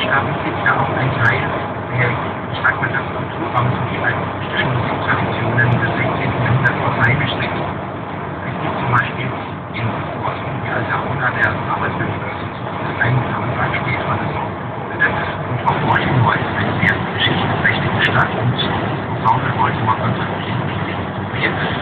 ist ja auch ein Teil der, ich sag mal, der Kulturraum, die artistischen Musiktraditionen des 16. Jahrhunderts auch heimisch sind. Es gibt zum Beispiel in Boston die alte Aula der Harvard University, das eigentlich am Anfang später das und auch Baltimore ist eine sehr geschichtsträchtige Stadt und das Ensemble Baltimore Concertgebouw